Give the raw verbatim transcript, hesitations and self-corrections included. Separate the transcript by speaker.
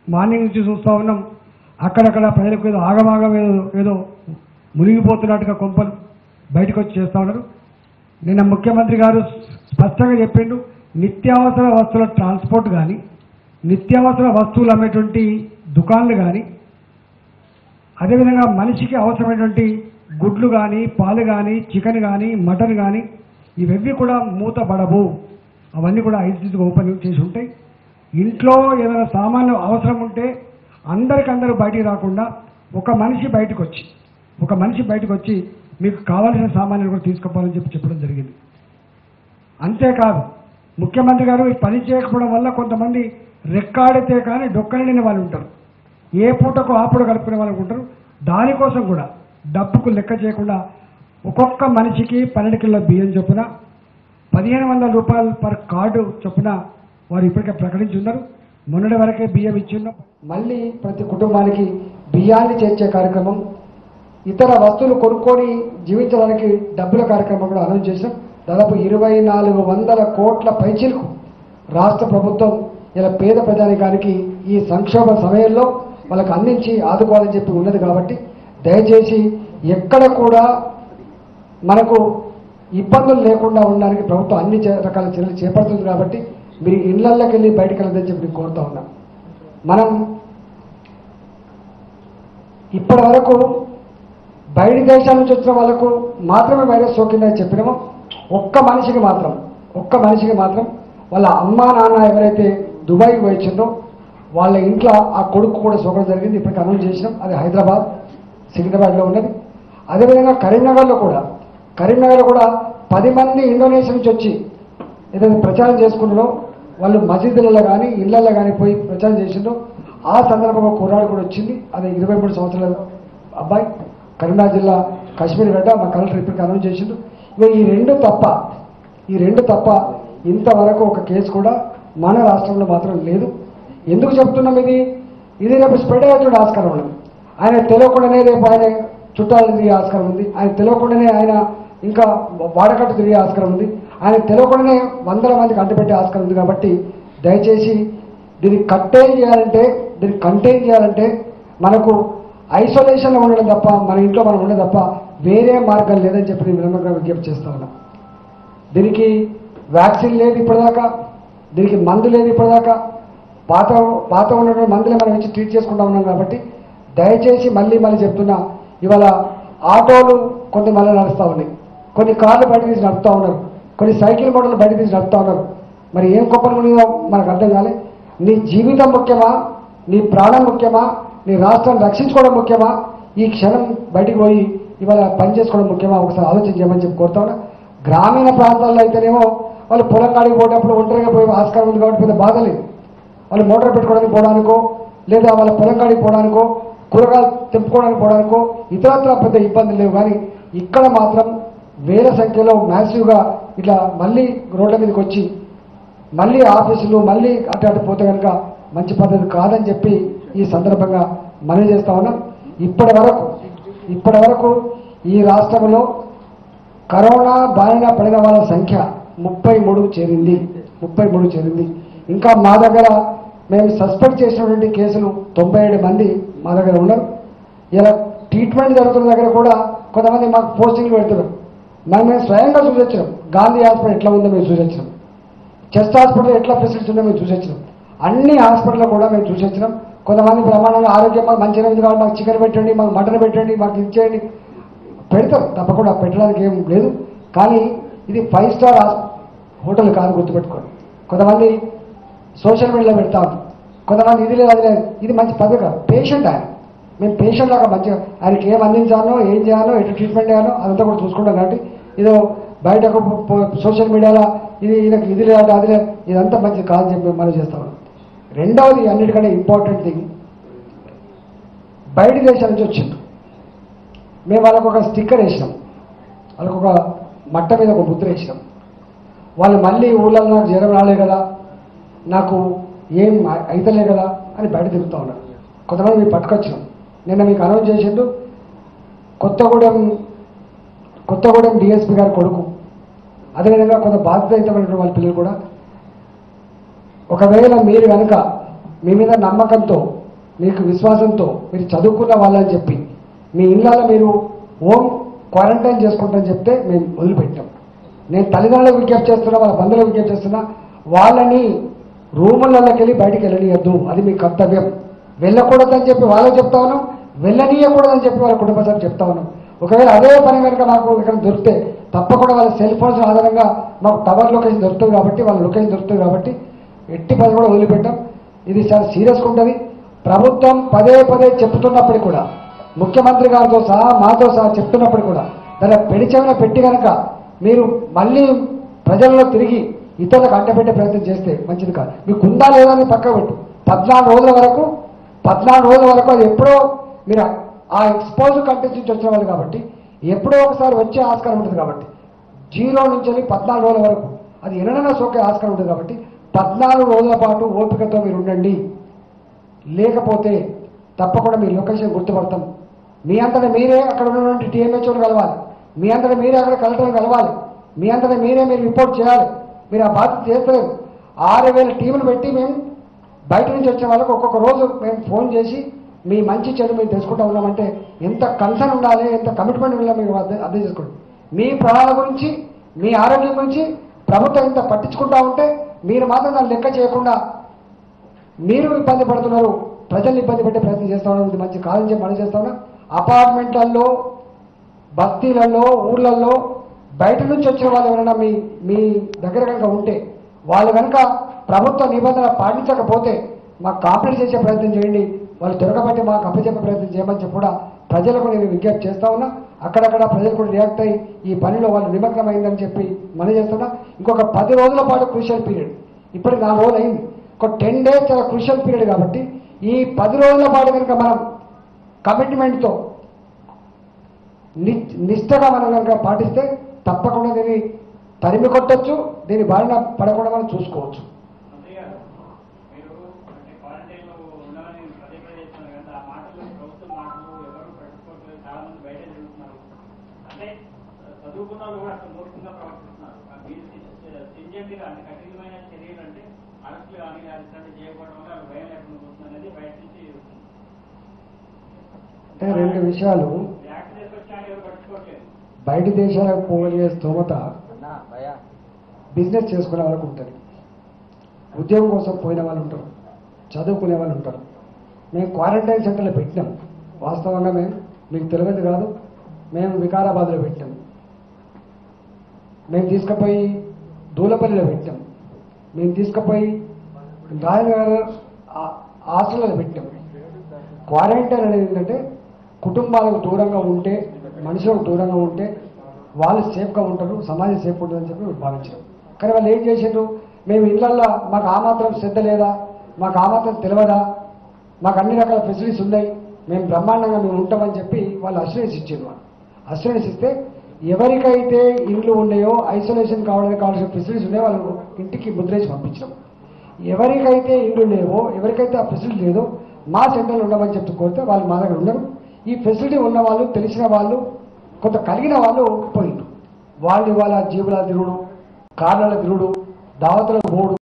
Speaker 1: Morning నుంచి చూస్తూ ఉన్నాం, అక్కడక్కడ ప్రజలకు ఏదో ఆగమాగం ఏదో ఏదో మునిగిపోతున్నట్టుగా కొంపలు బయటకు వచ్చి చేస్తూ ఉన్నారు. నిన్న ముఖ్యమంత్రి గారు స్పష్టంగా చెప్పిండు, నిత్యావసర వస్తువుల ట్రాన్స్పోర్ట్ కానీ, నిత్యావసర వస్తువులు అమ్మేటువంటి దుకాన్లు కానీ, అదేవిధంగా మనిషికి అవసరమైనటువంటి గుడ్లు కానీ, పాలు కానీ, చికెన్ కానీ, మటన్ కానీ ఇవన్నీ కూడా మూతపడవు. అవన్నీ కూడా ఐసీసీగా ఓపెన్ చేసి ఉంటాయి. ఇంట్లో ఏదైనా సామాన్లు అవసరం ఉంటే అందరికందరూ బయటికి రాకుండా ఒక మనిషి బయటకు వచ్చి ఒక మనిషి బయటకు వచ్చి మీకు కావాల్సిన సామాన్లు కూడా తీసుకుపోవాలని చెప్పి చెప్పడం జరిగింది. అంతేకాదు ముఖ్యమంత్రి గారు ఈ పని చేయకపోవడం వల్ల కొంతమంది రెక్కాడితే కానీ డొక్కనిడిన వాళ్ళు ఉంటారు, ఏ పూటకు ఆ పూట గడుపుకునే వాళ్ళు ఉంటారు. దానికోసం కూడా డబ్బుకు లెక్క చేయకుండా ఒక్కొక్క మనిషికి పన్నెండు కిలోల బియ్యం చొప్పున పదిహేను వందల రూపాయలు పర్ కార్డు చొప్పున వారు ఇప్పటికే ప్రకటించి ఉన్నారు. మొన్నటి వరకే బియ్యం ఇచ్చిన్నాం. మళ్ళీ ప్రతి కుటుంబానికి బియ్యాన్ని చేర్చే కార్యక్రమం, ఇతర వస్తువులు కొనుక్కొని జీవించడానికి డబ్బుల కార్యక్రమం కూడా అనౌన్స్ చేశాం. దాదాపు ఇరవై నాలుగు వందల కోట్ల పైచీలకు రాష్ట్ర ప్రభుత్వం ఇలా పేద ప్రజానికానికి ఈ సంక్షోభ సమయంలో వాళ్ళకు అందించి ఆదుకోవాలని చెప్పి ఉన్నది. కాబట్టి దయచేసి ఎక్కడ కూడా మనకు ఇబ్బందులు లేకుండా ఉండడానికి ప్రభుత్వం అన్ని రకాల చర్యలు చేపడుతుంది. కాబట్టి మీరు ఇళ్లలోకి వెళ్ళి బయటకు వెళ్ళదని చెప్పి నేను కోరుతా ఉన్నాం. మనం ఇప్పటి వరకు బయట దేశాల నుంచి వచ్చిన వాళ్ళకు మాత్రమే వైరస్ సోకిందని చెప్పినామో, ఒక్క మనిషికి మాత్రం ఒక్క మనిషికి మాత్రం వాళ్ళ అమ్మా నాన్న ఎవరైతే దుబాయ్కి వచ్చిందో వాళ్ళ ఇంట్లో ఆ కొడుకు కూడా సోకడం జరిగింది. ఇప్పటికి అనౌన్స్ చేసినాం. అది హైదరాబాద్, సికింద్రాబాద్లో ఉన్నది. అదేవిధంగా కరీంనగర్లో కూడా కరీంనగర్లో కూడా పది మంది ఇండోనేషియా నుంచి వచ్చి ఏదైతే ప్రచారం చేసుకుంటారో వాళ్ళు మసీదులలో కానీ ఇళ్లలో కానీ పోయి ప్రచారం చేసిందో ఆ సందర్భంగా కుర్రాడు కూడా వచ్చింది. అది ఇరవై మూడు సంవత్సరాల అబ్బాయి, కరీంనగర్ జిల్లా కాశ్మీర్ గడ్డ. మా కలెక్టర్ ఇప్పటికి అనౌన్స్ చేసిండు. ఇక ఈ రెండు తప్ప ఈ రెండు తప్ప ఇంతవరకు ఒక కేసు కూడా మన రాష్ట్రంలో మాత్రం లేదు. ఎందుకు చెప్తున్నాం ఇది ఇది రేపు స్ప్రెడ్ అయ్యేటువంటి ఆస్కారం ఉంది. ఆయన తెలియకుండానే రేపు ఆయన చుట్టాలు తిరిగే ఆస్కారం ఉంది. ఆయన తెలియకుండానే ఆయన ఇంకా వాడకట్టు తిరిగే ఆస్కారం ఉంది. ఆయన తెలియకుండానే వందల మందికి అంటుపెట్టే ఆస్కారం ఉంది. కాబట్టి దయచేసి దీన్ని కట్టేం చేయాలంటే దీన్ని కంటైన్ చేయాలంటే మనకు ఐసోలేషన్లో ఉండడం తప్ప, మన ఇంట్లో మనం ఉండడం తప్ప వేరే మార్గం లేదని చెప్పి నేను వినమ్రంగా విజ్ఞప్తి చేస్తా ఉన్నా. దీనికి వ్యాక్సిన్ లేదు ఇప్పటిదాకా, దీనికి మందు లేదు ఇప్పటిదాకా. పాత పాత ఉన్నటువంటి మందులే మనం ఇచ్చి ట్రీట్ చేసుకుంటా ఉన్నాం. కాబట్టి దయచేసి మళ్ళీ మళ్ళీ చెప్తున్నా, ఇవాళ ఆటోలు కొంత మళ్ళీ నడుస్తూ ఉన్నాయి, కొన్ని కార్లు బయట తీసి నడుపుతూ ఉన్నారు, కొన్ని సైకిల్ మోడల్ బయట తీసి నడుపుతూ ఉన్నారు. మరి ఏం కొప్పలు మునిగా మనకు అర్థం కాలే. నీ జీవితం ముఖ్యమా, నీ ప్రాణం ముఖ్యమా, నీ రాష్ట్రాన్ని రక్షించుకోవడం ముఖ్యమా, ఈ క్షణం బయటికి పోయి ఇవాళ పని చేసుకోవడం ముఖ్యమా, ఒకసారి ఆలోచన చేయమని చెప్పి కోరుతా ఉన్నా. గ్రామీణ ప్రాంతాల్లో అయితేనేమో వాళ్ళు పొలం కాడికి పోయేటప్పుడు ఒంటరిగా పోయి ఆస్కారం ఉంది కాబట్టి పెద్ద బాధ లేదు. వాళ్ళు మోటార్ పెట్టుకోవడానికి పోవడానికో లేదా వాళ్ళ పొలం కాడికి పోవడానికో కూరగాయలు తెంపుకోవడానికి పోవడానికో ఇతరత్ర పెద్ద ఇబ్బందులు లేవు. కానీ ఇక్కడ మాత్రం వేల సంఖ్యలో మ్యాసివ్గా ఇట్లా మళ్ళీ రోడ్ల మీదకి వచ్చి మళ్ళీ ఆఫీసులు మళ్ళీ అటు అటు పోతే కనుక మంచి పద్ధతి కాదని చెప్పి ఈ సందర్భంగా మనవి చేస్తా ఉన్నాం. ఇప్పటి వరకు ఇప్పటి వరకు ఈ రాష్ట్రంలో కరోనా బారిన పడిన వాళ్ళ సంఖ్య ముప్పై మూడు చేరింది ముప్పై మూడు చేరింది ఇంకా మా దగ్గర మేము సస్పెక్ట్ చేసినటువంటి కేసులు తొంభై ఏడు మంది మా దగ్గర ఉన్నారు. ఇలా ట్రీట్మెంట్ జరుగుతున్న దగ్గర కూడా కొంతమంది మాకు పోస్టింగ్లు పెడుతున్నారు. మనం మేము స్వయంగా చూసొచ్చినాం. గాంధీ హాస్పిటల్ ఎట్లా ఉందో మేము చూసొచ్చినాం, చెస్ట్ హాస్పిటల్ ఎట్లా ఫెసిలిటీస్ ఉందో మేము చూసొచ్చినాం. అన్ని హాస్పిటల్లో కూడా మేము చూసొచ్చినాం. కొంతమంది ప్రమాణంగా ఆరోగ్యం మాకు మంచిగా ఉంది కాబట్టి మాకు చికెన్ పెట్టండి, మాకు మటన్ పెట్టండి, మాకు ఇచ్చేయండి, పెడతారు తప్పకుండా, పెట్టడానికి ఏం లేదు. కానీ ఇది ఫైవ్ స్టార్ హోటల్ కాదు, గుర్తుపెట్టుకోండి. కొంతమంది సోషల్ మీడియాలో పెడతాం, కొంతమంది ఇది లేదు అది లేదు. ఇది మంచి పద్ధతి కాదు. పేషెంట్ ఆయన, మేము పేషెంట్ లాగా మంచిగా ఆయనకి ఏం అందించాలో ఏం చేయాలో ఎటు ట్రీట్మెంట్ చేయాలో అదంతా కూడా చూసుకుంటాం. కాబట్టి ఇదో బయటకు సోషల్ మీడియాలో ఇది ఈయనకు ఇది లేదు అది లేదు, ఇదంతా మంచిది కాదని చెప్పి మనం చేస్తాం. రెండవది అన్నిటికంటే ఇంపార్టెంట్ థింగ్, బయట దేశాల నుంచి వచ్చింది. మేము వాళ్ళకు ఒక స్టిక్కర్ వేసినాం, వాళ్ళకు ఒక మట్ట మీద ఒక ముద్ర వేసినాం. వాళ్ళు మళ్ళీ ఊళ్ళలో నాకు జ్వరం రాలే కదా, నాకు ఏం అయితలే కదా అని బయట తిరుగుతూ ఉన్నారు. కొంతమంది మీరు పట్టుకొచ్చినాం. నిన్న మీకు అనౌన్స్ చేసిండు కొత్తగూడెం కొత్తగూడెం డిఎస్పీ గారి కొడుకు, అదేవిధంగా కొంత బాధ్యతయుతమైనటువంటి వాళ్ళ పిల్లలు కూడా, ఒకవేళ మీరు కనుక మీ మీద నమ్మకంతో మీకు విశ్వాసంతో మీరు చదువుకున్న వాళ్ళని చెప్పి మీ ఇళ్ళలో మీరు హోమ్ క్వారంటైన్ చేసుకుంటారని చెప్తే మేము వదిలిపెట్టాం. నేను తల్లిదండ్రులకు విజ్ఞప్తి చేస్తున్నా, వాళ్ళ బంధువులకు విజ్ఞప్తి చేస్తున్నా, వాళ్ళని రూములలోకి వెళ్ళి బయటికి వెళ్ళనీయద్దు, అది మీ కర్తవ్యం. వెళ్ళకూడదని చెప్పి వాళ్ళకి చెప్తా ఉన్నాం, వెళ్ళనీయకూడదని చెప్పి వాళ్ళ కుటుంబ సభ్యులు చెప్తా ఉన్నాం. ఒకవేళ అదే పని కనుక మాకు ఇక్కడ దొరికితే తప్పకుండా వాళ్ళ సెల్ ఫోన్స్ ఆధారంగా మాకు టవర్ లొకేషన్ దొరుకుతుంది కాబట్టి వాళ్ళ లొకేషన్ దొరుకుతుంది కాబట్టి ఎట్టి పని కూడా వదిలిపెట్టాం. ఇది చాలా సీరియస్గా ఉంటుంది. ప్రభుత్వం పదే పదే చెప్తున్నప్పటికీ కూడా ముఖ్యమంత్రి గారితో సహా మాతో సహా చెప్తున్నప్పుడు కూడా దాని పెడిచెవిన పెట్టి కనుక మీరు మళ్ళీ ప్రజల్లో తిరిగి ఇతరులకు అంటపెట్టే ప్రయత్నం చేస్తే మంచిది కాదు. మీకు ఉందా లేదా అని పక్క పెట్టు. పద్నాలుగు రోజుల వరకు పద్నాలుగు రోజుల వరకు అది ఎప్పుడో మీరు ఆ ఎక్స్పోజ్ కంట్రీస్ నుంచి వచ్చిన వాళ్ళు కాబట్టి ఎప్పుడో ఒకసారి వచ్చే ఆస్కారం ఉంటుంది కాబట్టి జీరో నుంచి వెళ్ళి పద్నాలుగు రోజుల వరకు అది ఎన్నడైనా సోకే ఆస్కారం ఉంటుంది కాబట్టి పద్నాలుగు రోజుల పాటు ఓపికతో మీరు ఉండండి. లేకపోతే తప్పకుండా మీ లొకేషన్ గుర్తుపడతాం. మీ అంతటా మీరే అక్కడ ఉన్నటువంటి టీఎంహెచ్ఓని కలవాలి, మీ అంతటా మీరే అక్కడ కలెక్టర్ని కలవాలి, మీ అంతటా మీరే మీరు రిపోర్ట్ చేయాలి. మీరు ఆ బాధ్యత చేస్తలేదు. ఆరు వేల టీములు పెట్టి మేము బయట నుంచి వచ్చిన వాళ్ళకు ఒక్కొక్క రోజు మేము ఫోన్ చేసి మీ మంచి చెడు మేము తెలుసుకుంటూ ఉన్నామంటే ఎంత కన్సర్న్ ఉండాలి, ఎంత కమిట్మెంట్ ఉండాలి మీరు అర్థం అర్థం చేసుకోండి. మీ ప్రాణాల గురించి మీ ఆరోగ్యం గురించి ప్రభుత్వం ఇంత పట్టించుకుంటా ఉంటే మీరు మాత్రం దాన్ని లెక్క చేయకుండా మీరు ఇబ్బంది పడుతున్నారు, ప్రజల్ని ఇబ్బంది పెట్టే ప్రయత్నం చేస్తూ ఉన్నారు. ఇది మంచి కాలం చెప్పి మనం చేస్తా ఉన్నాం. అపార్ట్మెంట్లలో బస్తీలలో ఊళ్ళల్లో బయట నుంచి వచ్చిన వాళ్ళు ఎవరైనా మీ మీ దగ్గర కనుక ఉంటే వాళ్ళు కనుక ప్రభుత్వ నిబంధన పాటించకపోతే మాకు కాంప్లైంట్ చేసే ప్రయత్నం చేయండి. వాళ్ళు దొరకబట్టి మాకు అప్పచెప్పే ప్రయత్నం చేయమని చెప్పి కూడా ప్రజలకు నేను విజ్ఞప్తి చేస్తా ఉన్నా. అక్కడక్కడ ప్రజలు కూడా రియాక్ట్ అయ్యి ఈ పనిలో వాళ్ళు నిమగ్నమైందని చెప్పి మనం చేస్తున్నా. ఇంకొక పది రోజుల పాటు క్రూషియల్ పీరియడ్, ఇప్పటికి నాలుగు రోజులు అయింది, ఒక టెన్ డేస్ చాలా క్రూషియల్ పీరియడ్ కాబట్టి ఈ పది రోజుల పాటు కనుక మనం కమిట్మెంట్తో ని నిష్టగా మనం కనుక పాటిస్తే తప్పకుండా దీన్ని తరిమి కొట్టచ్చు, దీని బారిన పడకుండా మనం చూసుకోవచ్చు. అంటే రెండు విషయాలు, బయట దేశాలకు పోయే స్తోమత బిజినెస్ చేసుకునే వాళ్ళకు ఉంటుంది, ఉద్యోగం కోసం పోయిన వాళ్ళు ఉంటారు, చదువుకునే వాళ్ళు ఉంటారు. మేము క్వారంటైన్ సెంటర్లో పెట్టినాం. వాస్తవంగా మేము మీకు తెలియదు కాదు, మేము వికారాబాద్లో పెట్టాం, మేము తీసుకుపోయి దూలపల్లిలో పెట్టాం, మేము తీసుకుపోయి గాయనగర్ హాస్టల్లో పెట్టాం. క్వారంటైన్ అనేది ఏంటంటే కుటుంబాలకు దూరంగా ఉంటే, మనుషులకు దూరంగా ఉంటే వాళ్ళు సేఫ్గా ఉంటారు, సమాజం సేఫ్ ఉంటుందని చెప్పి భావించారు. కానీ వాళ్ళు ఏం చేశారు, మేము ఇళ్ళల్లో మాకు ఆ మాత్రం శ్రద్ధ లేదా, మాకు ఆ మాత్రం తెలియదా, మాకు అన్ని రకాల ఫెసిలిటీస్ ఉన్నాయి, మేము బ్రహ్మాండంగా మేము ఉంటామని చెప్పి వాళ్ళు అష్యూరెన్స్ ఇచ్చారు. వాళ్ళు అష్యూరెన్స్ ఇస్తే ఎవరికైతే ఇండ్లు ఉన్నాయో, ఐసోలేషన్ కావడానికి కావాల్సిన ఫెసిలిటీస్ ఉన్నాయో వాళ్ళు ఇంటికి ముద్రేసి పంపించాం. ఎవరికైతే ఇండ్లు లేవో, ఎవరికైతే ఆ ఫెసిలిటీ లేదో మా సెంటర్లో ఉండమని చెప్తూ కోరితే వాళ్ళు మా దగ్గర ఉండరు. ఈ ఫెసిలిటీ ఉన్న వాళ్ళు, తెలిసిన వాళ్ళు, కొంత కలిగిన వాళ్ళు పోయిండు. వాళ్ళు వాళ్ళ జీవుల తిరుగుడు, కార్ల తిరుగుడు, దావతులకు పోడు,